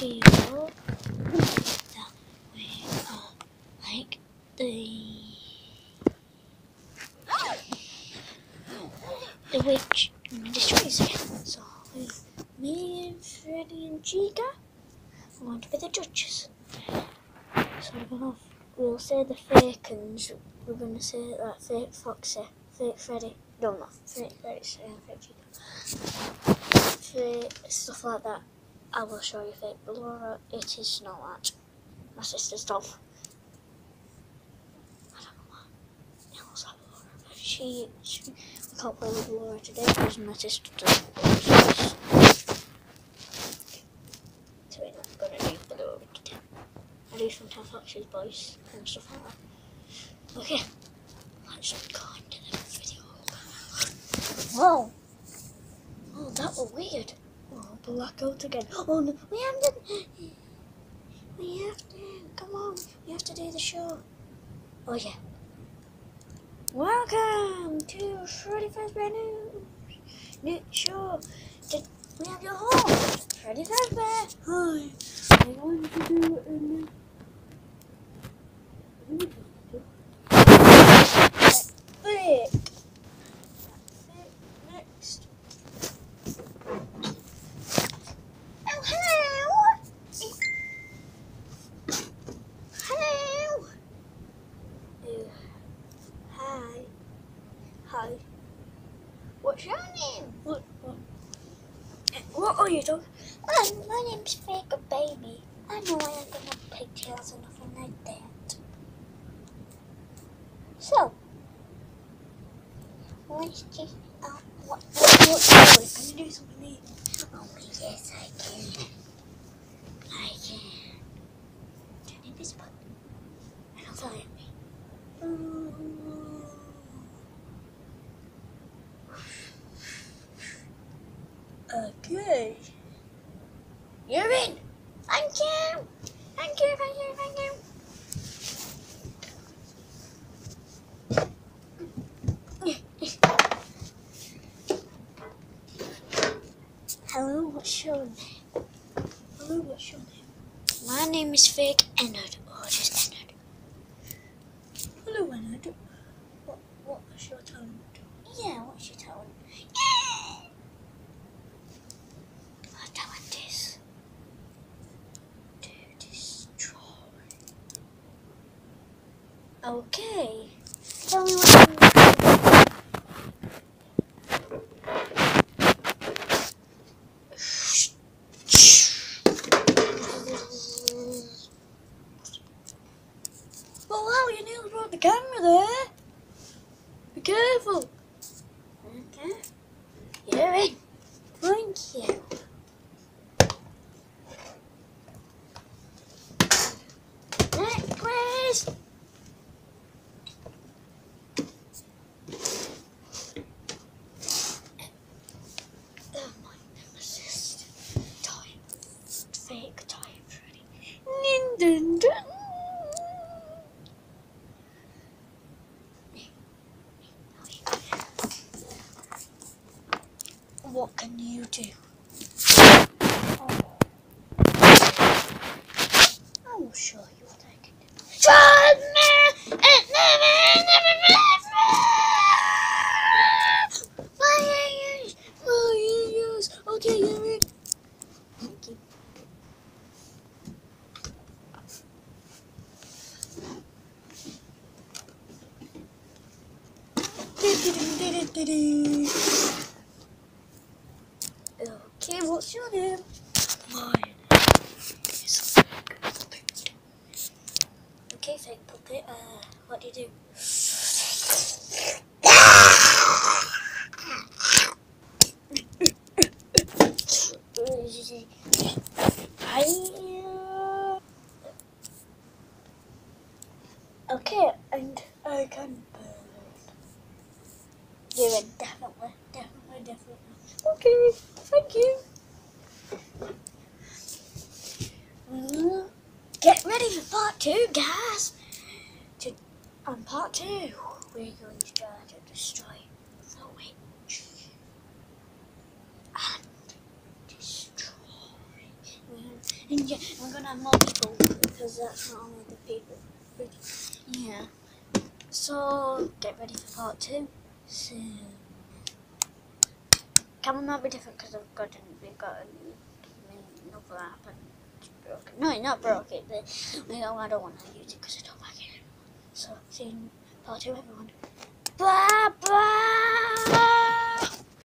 video that we are like the witch destroys it. So me and Freddy and Chica are going to be the judges. So we'll say the fake ones. We're going to say like fake Foxy, fake Freddy. No, not fake Freddy, fake Chica. Fake stuff like that. I will show you fake Laura. It is Snow White, my sister's doll. I don't know why. It looks like Laura. I can't play with Laura today because my sister doesn't play with us. So we're not going to do Laura today. I do sometimes Foxy's voice and stuff like that. Okay, let's go into the video. Whoa! Oh, that was weird. Oh, blackout again. Oh no, we have to, come on, we have to do the show. Oh yeah. Welcome to Freddy Fazbear New show. We have your host, Freddy Fazbear. Hi. I'm going to do a new... Next. Oh, hello. Hello. Hi. Hi. What's your name? What are you doing? My name's Fake Baby. I know I ain't gonna have pigtails or nothing like that. So, let's just, what can you do something new? Oh, yes, I can. I can. Turn invisible. And I'll fly at me. Okay. You're in. Thank you. Thank you, thank you, thank you. Hello, what's your name? Hello, what's your name? My name is Fake Ennard, or just Ennard. Hello, Ennard. What's your talent? Yeah, what's your talent? Yeah! My talent is to destroy. Okay. Tell me what you do. Well, wow, you nearly brought the camera there. Be careful. Okay. You're in. Thank you. Next, please. Oh my nemesis. Time. Fake time, Freddy. Nintendo. What can you do? Oh. I will show you what I can do. My ears. Okay, you're in. Thank you. Okay, what's your name? Mine is Fake Puppet. Okay, Fake Puppet, what do you do? Okay, and I can burn. You're in, definitely. Okay, thank you. Get ready for part 2, guys. On part 2, we're going to try to destroy the witch. And destroy. And yeah, we're gonna have more people because that's not only the people. Yeah. So get ready for part 2. So camera might be different because we've got another app and it's broken. No, it's not broken. But I don't want to use it because I don't like it anymore. So see you in part 2, everyone. Bye bye.